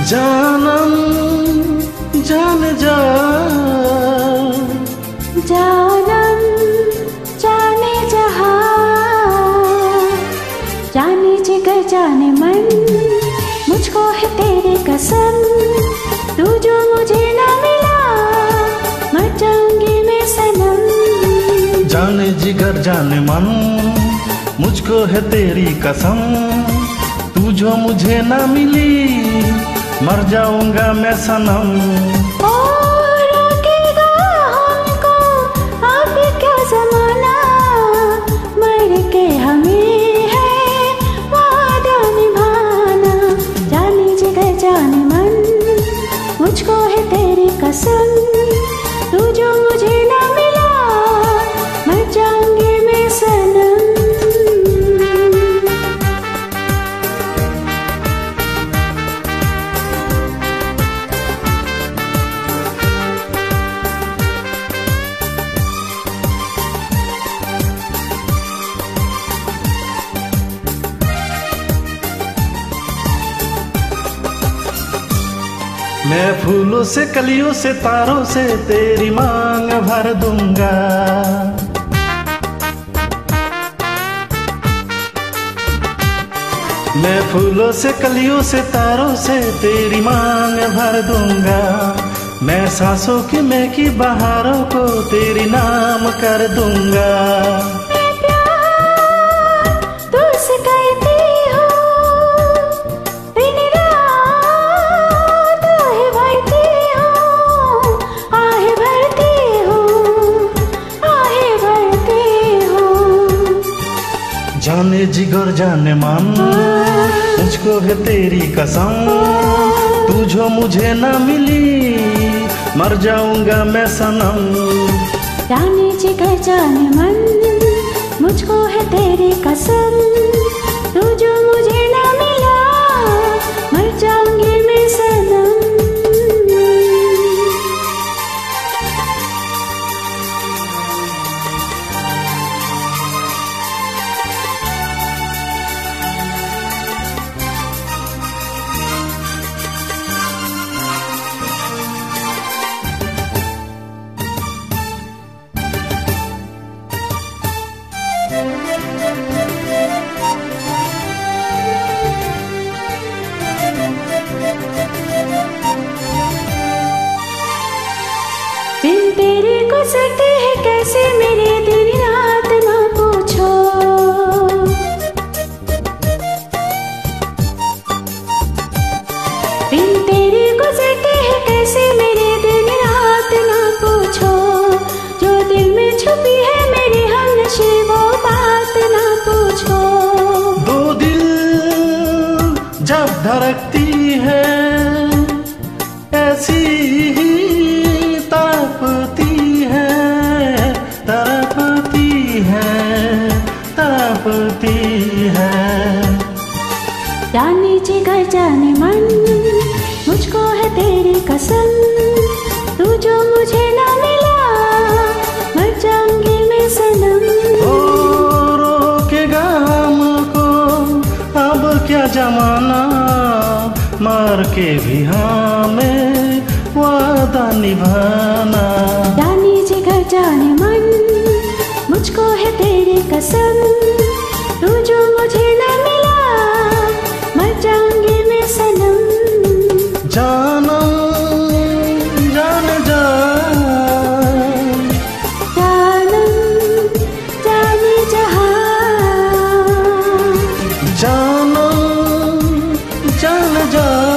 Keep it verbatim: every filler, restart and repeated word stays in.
जानम जान जा जानम जाने जहां, जाने जिगर जाने मन, मुझको है तेरी कसम। तू जो मुझे ना मिला, मर जाऊंगी मैं सनम। जाने जिगर जाने मन, मुझको है तेरी कसम। तू जो मुझे ना मिली, मर जाऊंगा मैं सनम। और रोकेगा हमको अब क्या ज़माना, मर के हमें है वादा निभाना। जाने जिगर जाने मन, मुझको है तेरी कसम। तू जो मुझे ना मिला, मर जाऊंगी मैं सनम। मैं फूलों से कलियों से तारों से तेरी मांग भर दूंगा। मैं फूलों से कलियों से तारों से तेरी मांग भर दूंगा। मैं सांसों की महकी बहारों को तेरी नाम कर दूंगा। मैं प्यार तुझसे करती हूँ, दिन रात आहे भरती हूँ, आहे भरती हूँ, आहे भरती हूँ। जाने जिगर जाने मन, मुझको है तेरी कसम। तू जो मुझे ना मिली, मर जाऊंगा मैं सनम। जाने जिगर जाने मन, मुझको है तेरी कसम। तू जो मुझे ना मिला, मर जाऊंगी मैं सनम। बिन तेरे गुजरते हैं कैसे मेरे दिन रात, ना पूछो। बिन तेरे गुजरते हैं कैसे मेरे दिन रात, ना पूछो। जो दिल में छुपी है मेरे हमनशी, वो बात ना पूछो। दो दिल जब धड़कती है, ऐसी ही तड़पती है, तड़पती है, तड़पती है। जाने जिगर जाने मन, मुझको है तेरी कसम। तू जो मुझे ना मिला, मर जाऊंगी मैं सनम। ओ रोकेगा हमको अब क्या जमाना, मार के भी हमें वादा निभाना। जाने जिगर जाने मन, मुझको है तेरी कसम। तू जो मुझे ना मिला, मर जाऊंगी मैं सनम। जानम जान जा जानम जाने जहां, जानम जान जा।